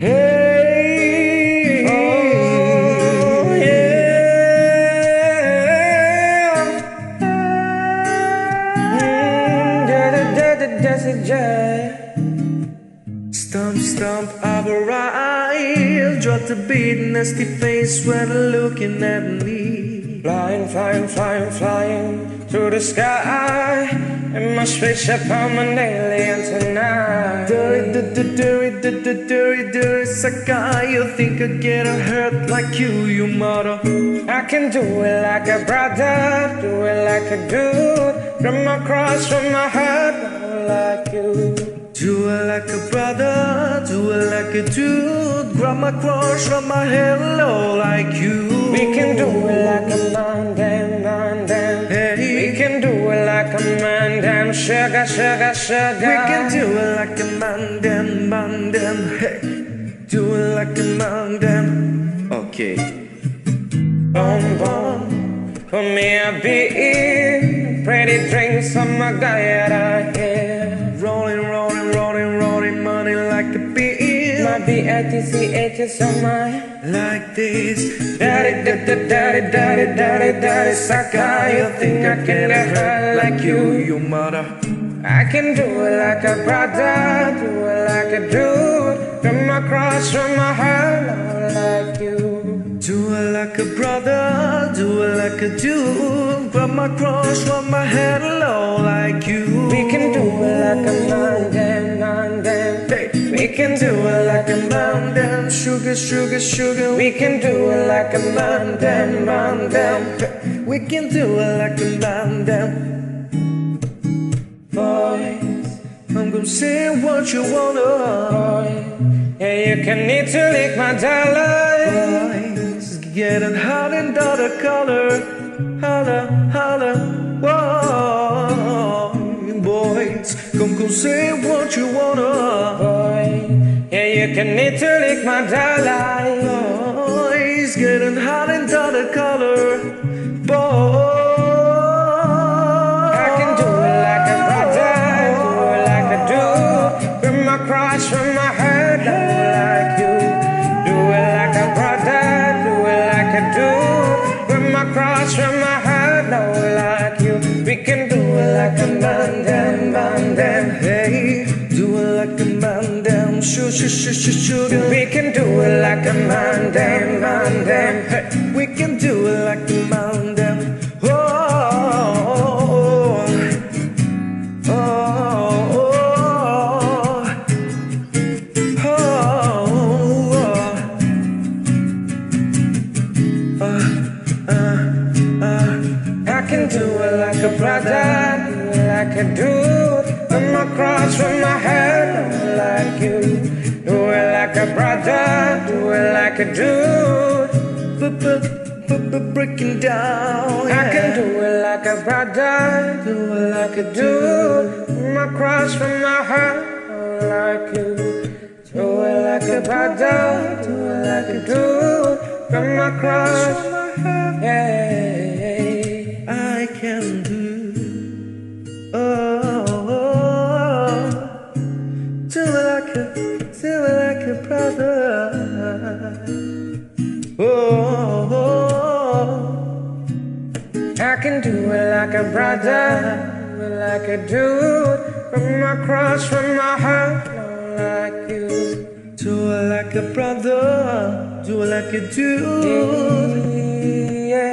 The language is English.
Hey, oh yeah, Stomp, stomp, I've arrived. Drop the beat, nasty face when looking at me. Flying, flying, flying, flying through the sky. In my spaceship, I'm an alien tonight. Dirty Sakai. You think I get hurt like you mother. I can do it like a brother, do it like a dude. From my cross, from my heart, like you. Do it like a brother, do it like a dude. Grab my cross from my hello like you. We can do it like a man, damn, man, damn. Hey. We can do it like a man, damn. Sugar, sugar, sugar. We can do it like a man, damn, man, damn. Hey. Do it like a man, damn. Okay. Boom, boom. Put me a beat. Pretty drinks on my guy right here. Rolling, rolling, rolling, rolling money like a beat. My B-I-T-C-H is on my like this. Daddy, daddy, daddy, daddy, daddy, daddy, Sakai. You think I can get hurt like you mother. I can do it like a brother, do it like a dude. From my cross, from my heart, like you. Do it like a brother, do it like a dude. Grab my cross from my head low like you. We can do it like a man, damn, man, damn. Hey. We can do it like a man, damn. Sugar, sugar, sugar. We can do it like a man, damn, man, damn. Hey. We can do it like a man, damn. Boys, I'm gonna say what you wanna. Boy, yeah, you can need to lick my dollar. Boys, getting hot in the color. Holla, holla, whoa. Boys, come say what you wanna. Boy, yeah, you can need to lick my dollar. Boys, getting hot in the color. Boy. Cross from my heart, like you. Do it like a brother, do it like a dude. With my cross from my heart, like you. We can do it like a man, damn, man, damn. Hey, do it like a man, damn. Sugar. We can do it like a man, damn, man, damn. Hey, we can do it like a man, damn. I can do it like a brother, do it like a dude. From my cross, from my head, like you. Do it like a brother, do it like a dude. Breaking down, yeah. I can do it like a brother, do it like a dude. From my cross, from my heart, like you. Do it like a brother, do it like a dude. From my cross, yeah. I can do, do it like a brother. I can do it like a brother, do it like a dude. From my cross, from my heart, like you. Do it like a brother, do it like a dude. Yeah.